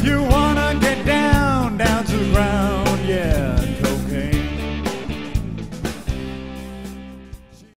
you wanna get down, down to the ground.